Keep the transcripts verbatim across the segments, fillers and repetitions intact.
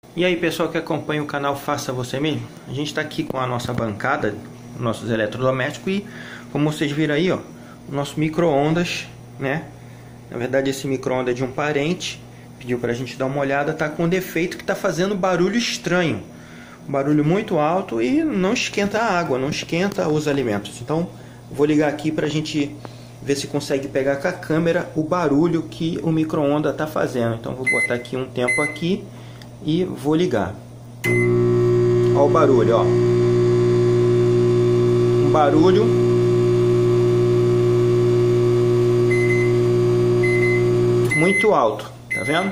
E aí, pessoal que acompanha o canal Faça Você Mesmo, a gente está aqui com a nossa bancada, nossos eletrodomésticos, e como vocês viram aí, ó, o nosso micro-ondas, né? Na verdade esse micro-ondas é de um parente, pediu para a gente dar uma olhada, tá com um defeito que tá fazendo barulho estranho, um barulho muito alto e não esquenta a água, não esquenta os alimentos. Então vou ligar aqui para a gente ver se consegue pegar com a câmera o barulho que o micro-ondas tá fazendo. Então vou botar aqui um tempo aqui e vou ligar. Olha o barulho, ó. Um barulho muito alto, tá vendo?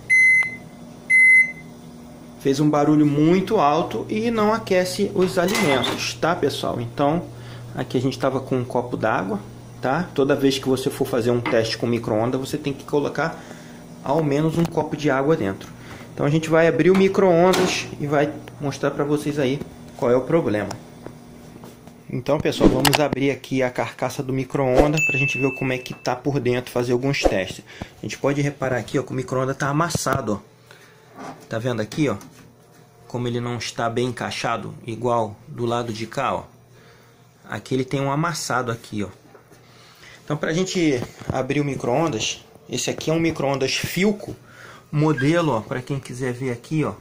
Fez um barulho muito alto e não aquece os alimentos, tá, pessoal? Então, aqui a gente estava com um copo d'água, tá? Toda vez que você for fazer um teste com micro-ondas, você tem que colocar ao menos um copo de água dentro. Então a gente vai abrir o micro-ondas e vai mostrar para vocês aí qual é o problema. Então, pessoal, vamos abrir aqui a carcaça do micro-ondas para a gente ver como é que tá por dentro, fazer alguns testes. A gente pode reparar aqui, ó, que o micro-ondas tá amassado, ó. Tá vendo aqui, ó, como ele não está bem encaixado, igual do lado de cá, ó. Aqui ele tem um amassado aqui, ó. Então, para a gente abrir o micro-ondas, esse aqui é um micro-ondas Philco, modelo, ó, para quem quiser ver aqui, ó,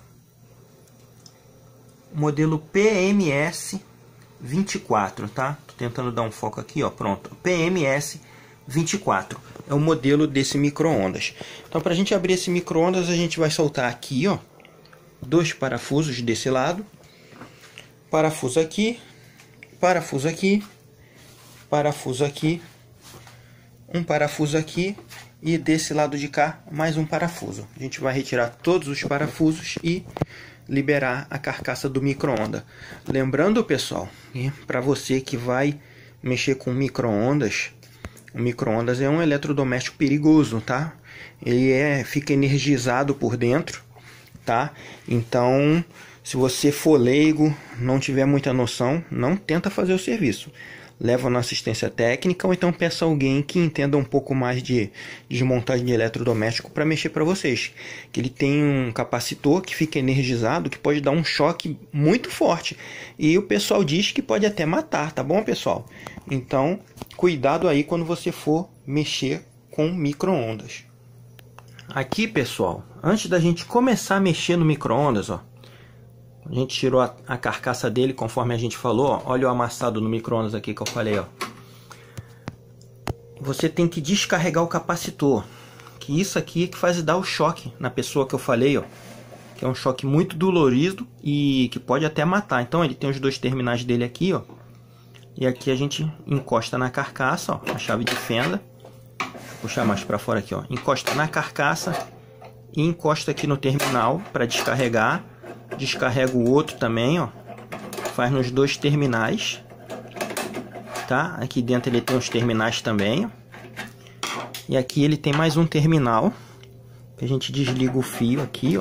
modelo P M S vinte e quatro, tá? Tô tentando dar um foco aqui, ó, pronto. P M S vinte e quatro é o modelo desse micro-ondas. Então, para a gente abrir esse micro-ondas, a gente vai soltar aqui, ó, dois parafusos desse lado, parafuso aqui, parafuso aqui, parafuso aqui, um parafuso aqui. E desse lado de cá, mais um parafuso. A gente vai retirar todos os parafusos e liberar a carcaça do micro-ondas. Lembrando, pessoal, para você que vai mexer com micro-ondas, o micro-ondas é um eletrodoméstico perigoso, tá? Ele é, fica energizado por dentro, tá? Então, se você for leigo, não tiver muita noção, não tenta fazer o serviço. Leva na assistência técnica ou então peça alguém que entenda um pouco mais de desmontagem de eletrodoméstico para mexer para vocês. Que ele tem um capacitor que fica energizado, que pode dar um choque muito forte. E o pessoal diz que pode até matar, tá bom, pessoal? Então, cuidado aí quando você for mexer com micro-ondas. Aqui, pessoal, antes da gente começar a mexer no micro-ondas, ó, a gente tirou a, a carcaça dele, conforme a gente falou, ó. Olha o amassado no micro-ondas aqui que eu falei, ó. Você tem que descarregar o capacitor, que isso aqui é que faz dar o choque na pessoa que eu falei, ó. Que é um choque muito dolorido e que pode até matar. Então ele tem os dois terminais dele aqui, ó. E aqui a gente encosta na carcaça, ó, a chave de fenda. Vou puxar mais para fora aqui, ó. Encosta na carcaça e encosta aqui no terminal para descarregar. Descarrega o outro também, ó. Faz nos dois terminais, tá? Aqui dentro ele tem os terminais também, ó. E aqui ele tem mais um terminal que a gente desliga o fio aqui, ó.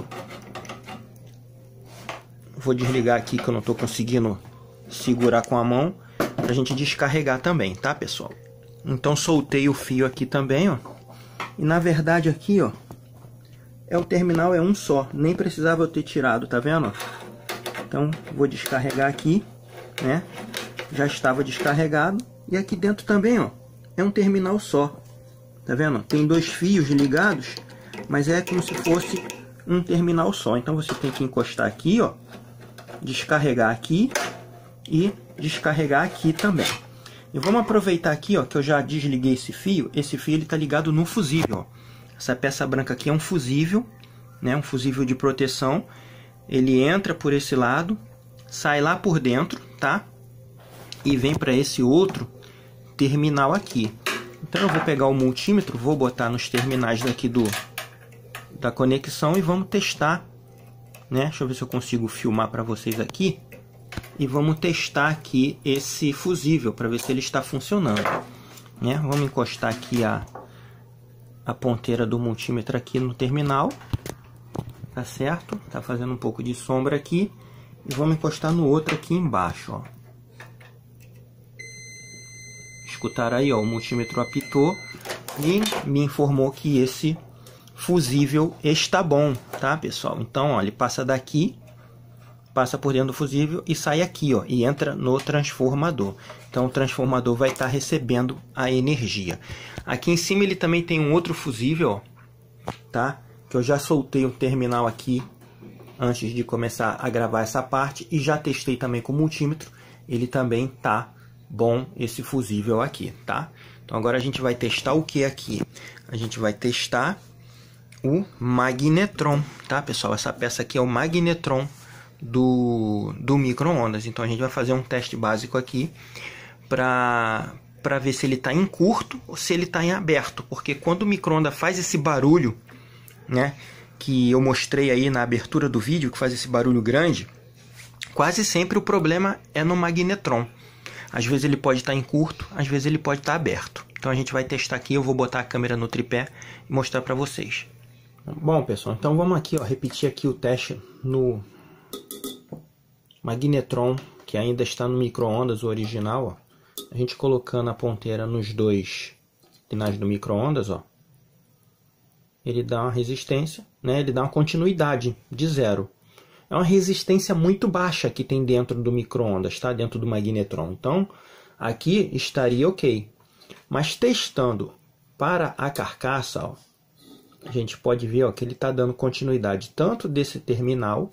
Vou desligar aqui que eu não tô conseguindo segurar com a mão, pra gente descarregar também, tá, pessoal? Então soltei o fio aqui também, ó. E na verdade aqui, ó, é o terminal, é um só, nem precisava eu ter tirado, tá vendo? Então vou descarregar aqui, né? Já estava descarregado. E aqui dentro também, ó, é um terminal só, tá vendo? Tem dois fios ligados, mas é como se fosse um terminal só. Então você tem que encostar aqui, ó, descarregar aqui e descarregar aqui também. E vamos aproveitar aqui, ó, que eu já desliguei esse fio. Esse fio ele tá ligado no fusível, ó. Essa peça branca aqui é um fusível, né? Um fusível de proteção. Ele entra por esse lado, sai lá por dentro, tá? E vem para esse outro terminal aqui. Então eu vou pegar o multímetro, vou botar nos terminais daqui do da conexão e vamos testar, né? Deixa eu ver se eu consigo filmar para vocês aqui. E vamos testar aqui esse fusível para ver se ele está funcionando, né? Vamos encostar aqui a a ponteira do multímetro aqui no terminal, tá certo? Tá fazendo um pouco de sombra aqui. E vamos encostar no outro aqui embaixo, ó. Escutaram aí, ó, o multímetro apitou e me informou que esse fusível está bom, tá, pessoal? Então, ó, ele passa daqui, passa por dentro do fusível e sai aqui, ó, e entra no transformador. Então, o transformador vai estar recebendo a energia. Aqui em cima ele também tem um outro fusível, ó, tá? Que eu já soltei o terminal aqui antes de começar a gravar essa parte e já testei também com o multímetro. Ele também tá bom, esse fusível aqui, tá? Então agora a gente vai testar o que aqui? A gente vai testar o magnetron, tá, pessoal? Essa peça aqui é o magnetron do, do micro-ondas. Então a gente vai fazer um teste básico aqui para para ver se ele está em curto ou se ele está em aberto, porque quando o micro-ondas faz esse barulho, né, que eu mostrei aí na abertura do vídeo, que faz esse barulho grande, quase sempre o problema é no magnetron. Às vezes ele pode estar em curto, às vezes ele pode estar aberto. Então a gente vai testar aqui, eu vou botar a câmera no tripé e mostrar para vocês. Bom, pessoal, então vamos aqui, ó, repetir aqui o teste no magnetron, que ainda está no micro-ondas, o original, ó. A gente colocando a ponteira nos dois sinais do micro-ondas, ó, ele dá uma resistência, né? Ele dá uma continuidade de zero. É uma resistência muito baixa que tem dentro do micro-ondas, tá? Dentro do magnetron. Então, aqui estaria ok. Mas testando para a carcaça, ó, a gente pode ver, ó, que ele está dando continuidade tanto desse terminal,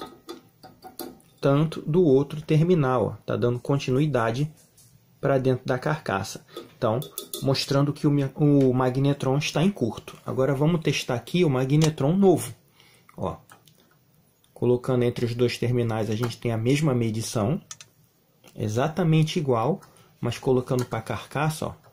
tanto do outro terminal. Está dando continuidade para dentro da carcaça. Então, mostrando que o, o magnetron está em curto. Agora vamos testar aqui o magnetron novo. Ó, colocando entre os dois terminais, a gente tem a mesma medição, exatamente igual, mas colocando para a carcaça, ó,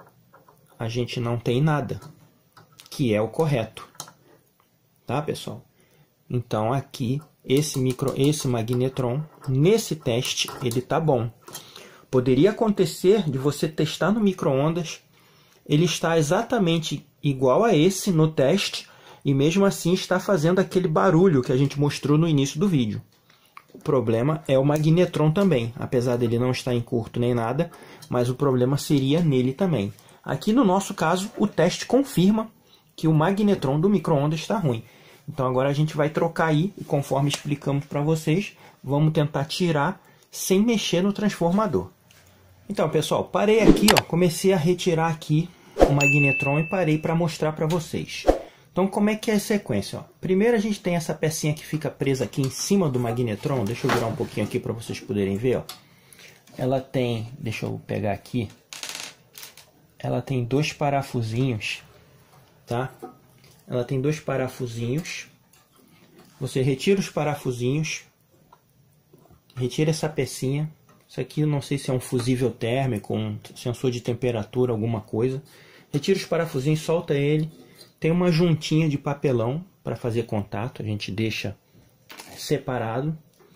a gente não tem nada, que é o correto. Tá, pessoal? Então aqui, esse, micro, esse magnetron, nesse teste, ele tá bom. Poderia acontecer de você testar no micro-ondas, ele está exatamente igual a esse no teste, e mesmo assim está fazendo aquele barulho que a gente mostrou no início do vídeo. O problema é o magnetron também, apesar dele não estar em curto nem nada, mas o problema seria nele também. Aqui no nosso caso, o teste confirma que o magnetron do micro-ondas está ruim. Então agora a gente vai trocar aí, e conforme explicamos para vocês, vamos tentar tirar sem mexer no transformador. Então, pessoal, parei aqui, ó, comecei a retirar aqui o magnetron e parei para mostrar para vocês. Então, como é que é a sequência? Ó? Primeiro a gente tem essa pecinha que fica presa aqui em cima do magnetron. Deixa eu virar um pouquinho aqui para vocês poderem ver. Ó. Ela tem, deixa eu pegar aqui, ela tem dois parafusinhos, tá? Ela tem dois parafusinhos. Você retira os parafusinhos, retira essa pecinha. Isso aqui eu não sei se é um fusível térmico, um sensor de temperatura, alguma coisa. Retira os parafusinhos, solta ele. Tem uma juntinha de papelão para fazer contato, a gente deixa separado.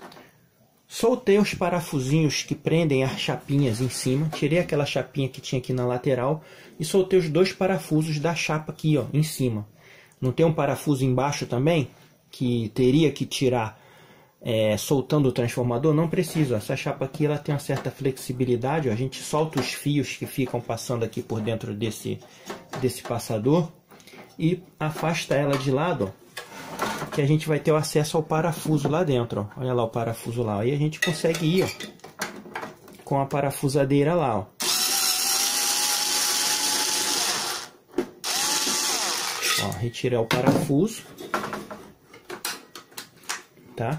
Soltei os parafusinhos que prendem as chapinhas em cima. Tirei aquela chapinha que tinha aqui na lateral e soltei os dois parafusos da chapa aqui, ó, em cima. Não tem um parafuso embaixo também que teria que tirar É, soltando o transformador? Não precisa. Essa chapa aqui ela tem uma certa flexibilidade, ó. A gente solta os fios que ficam passando aqui por dentro desse, desse passador e afasta ela de lado, ó, que a gente vai ter o acesso ao parafuso lá dentro, ó. Olha lá o parafuso lá. Aí a gente consegue ir, ó, com a parafusadeira lá, ó. Ó, retirar o parafuso, tá?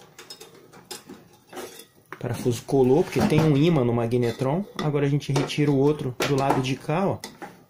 O parafuso colou, porque tem um ímã no magnetron. Agora a gente retira o outro do lado de cá, ó.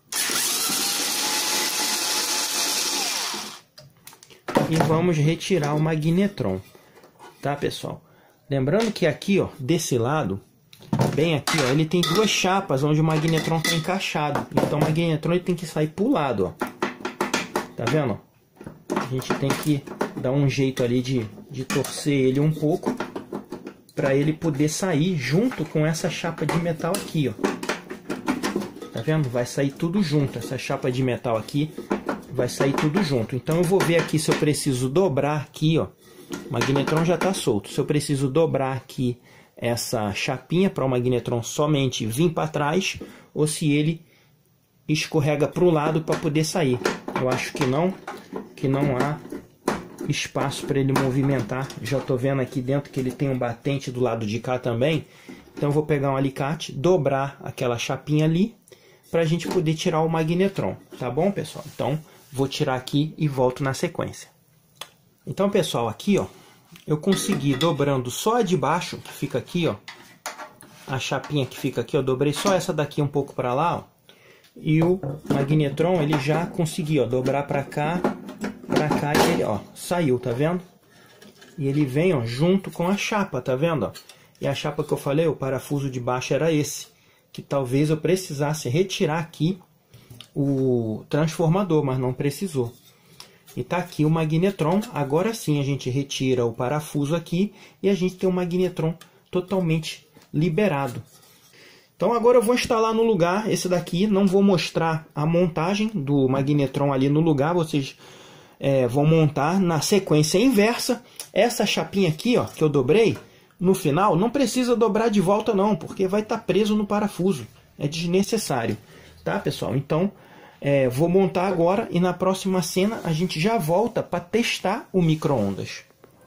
E vamos retirar o magnetron, tá, pessoal? Lembrando que aqui, ó, desse lado, bem aqui, ó, ele tem duas chapas onde o magnetron está encaixado. Então o magnetron ele tem que sair pro lado, ó. Tá vendo? A gente tem que dar um jeito ali de, de torcer ele um pouco, para ele poder sair junto com essa chapa de metal aqui, ó. Tá vendo? Vai sair tudo junto. Essa chapa de metal aqui vai sair tudo junto. Então eu vou ver aqui se eu preciso dobrar aqui, ó. O magnetron já está solto. Se eu preciso dobrar aqui essa chapinha para o magnetron somente vir para trás, ou se ele escorrega para o lado para poder sair. Eu acho que não, que que não há espaço para ele movimentar. Já estou vendo aqui dentro que ele tem um batente do lado de cá também. Então eu vou pegar um alicate, dobrar aquela chapinha ali para a gente poder tirar o magnetron, tá bom, pessoal? Então vou tirar aqui e volto na sequência. Então, pessoal, aqui, ó, eu consegui dobrando só a de baixo, que fica aqui, ó, a chapinha que fica aqui, eu dobrei só essa daqui um pouco para lá, ó, e o magnetron ele já consegui, ó, dobrar para cá, para cá e ele, ó, saiu, tá vendo? E ele vem, ó, junto com a chapa, tá vendo, ó? E a chapa que eu falei, o parafuso de baixo era esse, que talvez eu precisasse retirar aqui o transformador, mas não precisou. E tá aqui o magnetron. Agora sim a gente retira o parafuso aqui e a gente tem o magnetron totalmente liberado. Então agora eu vou instalar no lugar esse daqui. Não vou mostrar a montagem do magnetron ali no lugar. Vocês é, vão montar na sequência inversa. Essa chapinha aqui, ó, que eu dobrei, no final não precisa dobrar de volta não, porque vai estar preso no parafuso. É desnecessário, tá, pessoal? Então É, vou montar agora e na próxima cena a gente já volta para testar o micro-ondas.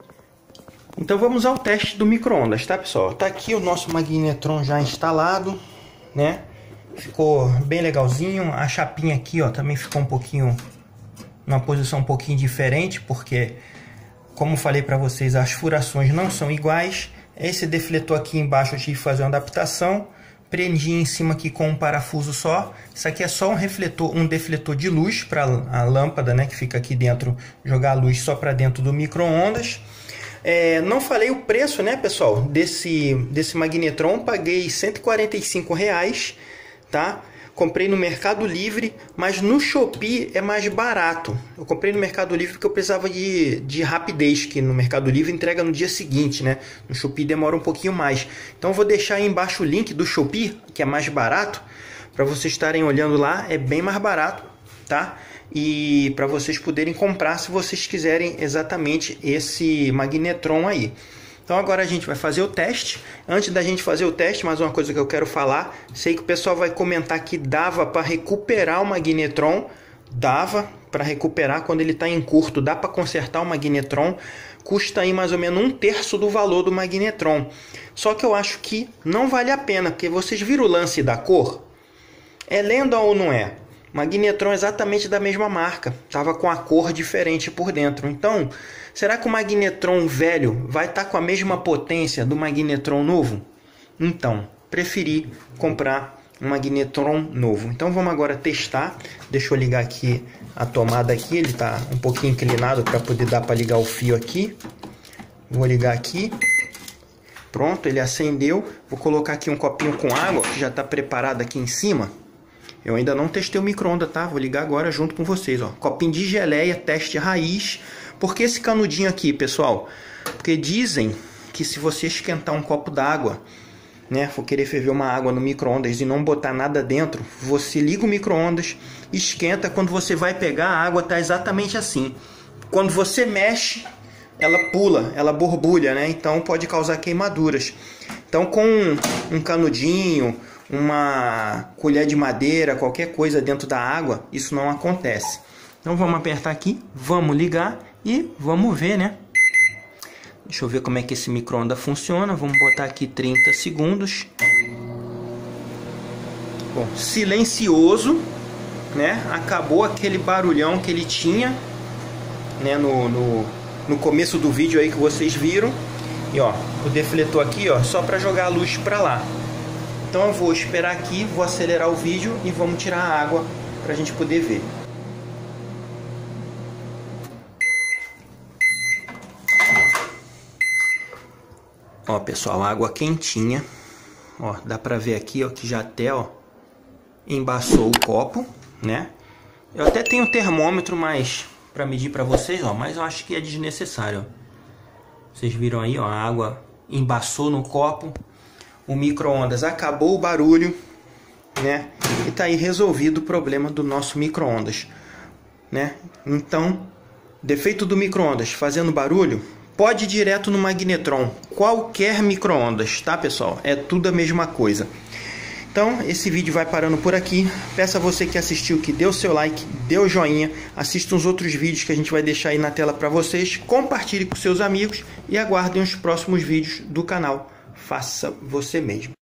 Então vamos ao teste do micro-ondas, tá, pessoal? Tá aqui o nosso magnetron já instalado, né? Ficou bem legalzinho. A chapinha aqui, ó, também ficou um pouquinho, numa posição um pouquinho diferente, porque, como falei para vocês, as furações não são iguais. Esse defletor aqui embaixo eu tive que fazer uma adaptação. Prendi em cima aqui com um parafuso só. Isso aqui é só um refletor, um defletor de luz para a lâmpada, né, que fica aqui dentro, jogar a luz só para dentro do micro-ondas. É, não falei o preço, né, pessoal, desse, desse magnetron. Paguei cento e quarenta e cinco reais, tá? Comprei no Mercado Livre, mas no Shopee é mais barato. Eu comprei no Mercado Livre porque eu precisava de, de rapidez, que no Mercado Livre entrega no dia seguinte, né? No Shopee demora um pouquinho mais. Então eu vou deixar aí embaixo o link do Shopee, que é mais barato, para vocês estarem olhando lá. É bem mais barato, tá? E para vocês poderem comprar se vocês quiserem exatamente esse magnetron aí. Então agora a gente vai fazer o teste. Antes da gente fazer o teste, mais uma coisa que eu quero falar. Sei que o pessoal vai comentar que dava para recuperar o magnetron. Dava para recuperar quando ele está em curto. Dá para consertar o magnetron. Custa aí mais ou menos um terço do valor do magnetron. Só que eu acho que não vale a pena. Porque vocês viram o lance da cor? É lenda ou não é? Magnetron exatamente da mesma marca. Tava com a cor diferente por dentro. Então, será que o magnetron velho vai estar com a mesma potência do magnetron novo? Então, preferi comprar um magnetron novo. Então, vamos agora testar. Deixa eu ligar aqui a tomada aqui. Ele está um pouquinho inclinado para poder dar para ligar o fio aqui. Vou ligar aqui. Pronto, ele acendeu. Vou colocar aqui um copinho com água que já está preparado aqui em cima. Eu ainda não testei o micro-ondas, tá? Vou ligar agora junto com vocês, ó. Copinho de geleia, teste raiz. Por que esse canudinho aqui, pessoal? Porque dizem que se você esquentar um copo d'água, né, for querer ferver uma água no micro-ondas e não botar nada dentro, você liga o micro-ondas, esquenta, quando você vai pegar, a água tá exatamente assim. Quando você mexe, ela pula, ela borbulha, né? Então pode causar queimaduras. Então com um canudinho, uma colher de madeira, qualquer coisa dentro da água, isso não acontece. Então vamos apertar aqui, vamos ligar e vamos ver, né? Deixa eu ver como é que esse micro-ondas funciona. Vamos botar aqui trinta segundos. Bom, silencioso, né? Acabou aquele barulhão que ele tinha, né, no, no, no começo do vídeo aí que vocês viram. E ó, o defletor aqui, ó, só para jogar a luz para lá. Então eu vou esperar aqui, vou acelerar o vídeo e vamos tirar a água para a gente poder ver. Ó, pessoal, água quentinha. Ó, dá para ver aqui, ó, que já até, ó, embaçou o copo, né? Eu até tenho um termômetro, mas para medir para vocês, ó, mas eu acho que é desnecessário. Vocês viram aí, ó, a água embaçou no copo. O micro-ondas acabou o barulho, né? E tá aí resolvido o problema do nosso micro-ondas, né? Então, defeito do micro-ondas fazendo barulho, pode ir direto no magnetron, qualquer micro-ondas, tá, pessoal? É tudo a mesma coisa. Então, esse vídeo vai parando por aqui. Peço a você que assistiu que dê o seu like, dê o joinha, assista os outros vídeos que a gente vai deixar aí na tela para vocês, compartilhe com seus amigos e aguardem os próximos vídeos do canal Faça Você Mesmo.